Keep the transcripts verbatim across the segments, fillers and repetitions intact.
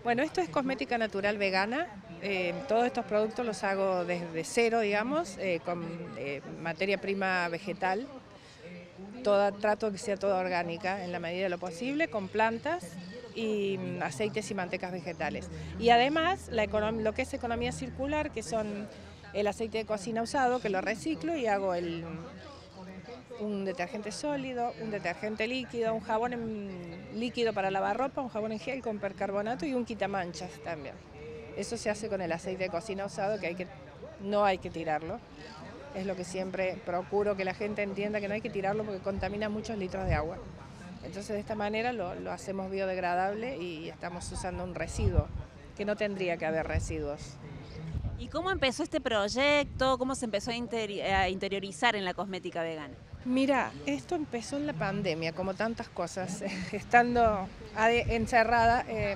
Bueno, esto es cosmética natural vegana. Eh, todos estos productos los hago desde cero, digamos, eh, con eh, materia prima vegetal. Toda, trato de que sea toda orgánica en la medida de lo posible, con plantas y mm, aceites y mantecas vegetales. Y además la lo que es economía circular, que son el aceite de cocina usado, que lo reciclo y hago el, un detergente sólido, un detergente líquido, un jabón en líquido para lavar ropa, un jabón en gel con percarbonato y un quitamanchas también. Eso se hace con el aceite de cocina usado, que, hay que no hay que tirarlo. Es lo que siempre procuro que la gente entienda, que no hay que tirarlo porque contamina muchos litros de agua. Entonces de esta manera lo, lo hacemos biodegradable y estamos usando un residuo, que no tendría que haber residuos. ¿Y cómo empezó este proyecto? ¿Cómo se empezó a, interi a interiorizar en la cosmética vegana? Mira, esto empezó en la pandemia, como tantas cosas. Estando encerrada, eh,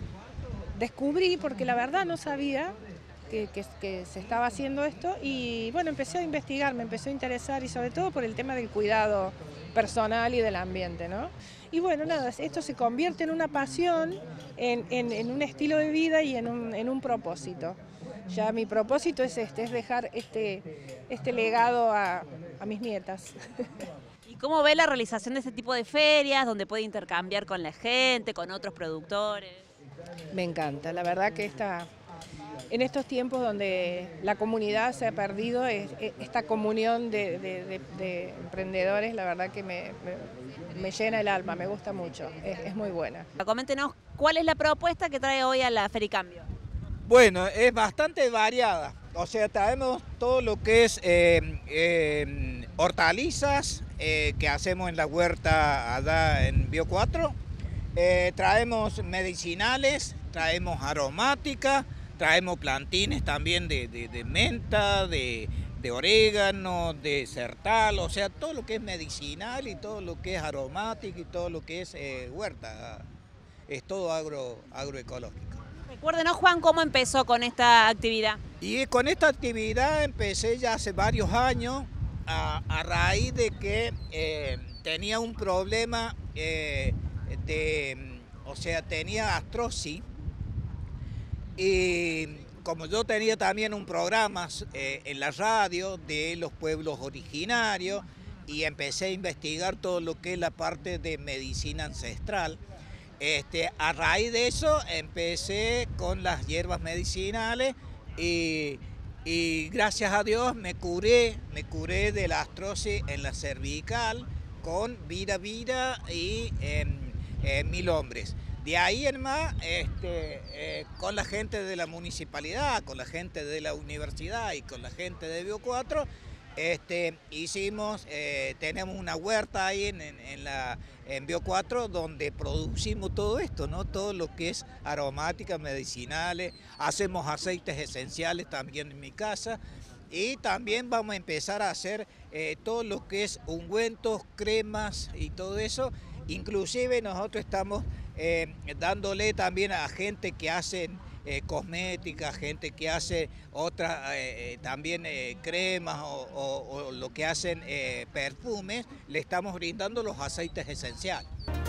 descubrí, porque la verdad no sabía que, que, que se estaba haciendo esto, y bueno, empecé a investigar, me empezó a interesar, y sobre todo por el tema del cuidado personal y del ambiente, ¿no? Y bueno, nada, esto se convierte en una pasión, en, en, en un estilo de vida y en un, en un propósito. Ya mi propósito es este, es dejar este, este legado a, a mis nietas. ¿Y cómo ve la realización de este tipo de ferias, donde puede intercambiar con la gente, con otros productores? Me encanta, la verdad que esta, en estos tiempos donde la comunidad se ha perdido, es, es, esta comunión de, de, de, de emprendedores, la verdad que me, me, me llena el alma, me gusta mucho, es, es muy buena. Coméntenos cuál es la propuesta que trae hoy a la Fericambio. Bueno, es bastante variada, o sea, traemos todo lo que es eh, eh, hortalizas eh, que hacemos en la huerta allá en Bio cuatro, eh, traemos medicinales, traemos aromática, traemos plantines también de, de, de menta, de, de orégano, de sertal, o sea, todo lo que es medicinal y todo lo que es aromático y todo lo que es eh, huerta, es todo agro, agroecológico. Recuérdenos, Juan, cómo empezó con esta actividad. Y con esta actividad empecé ya hace varios años a, a raíz de que eh, tenía un problema eh, de, o sea, tenía artrosis, y como yo tenía también un programa eh, en la radio de los pueblos originarios y empecé a investigar todo lo que es la parte de medicina ancestral. Este, a raíz de eso empecé con las hierbas medicinales y, y gracias a Dios me curé, me curé de la artrosis en la cervical con Vira Vira y eh, eh, Mil Hombres. De ahí en más, este, eh, con la gente de la municipalidad, con la gente de la universidad y con la gente de Bio cuatro, Este, hicimos, eh, tenemos una huerta ahí en, en, en, la, en Bio cuatro donde producimos todo esto, ¿no? Todo lo que es aromáticas, medicinales, hacemos aceites esenciales también en mi casa y también vamos a empezar a hacer eh, todo lo que es ungüentos, cremas y todo eso. Inclusive nosotros estamos eh, dándole también a gente que hacen Eh, cosmética, gente que hace otras eh, también eh, cremas o, o, o lo que hacen eh, perfumes, le estamos brindando los aceites esenciales.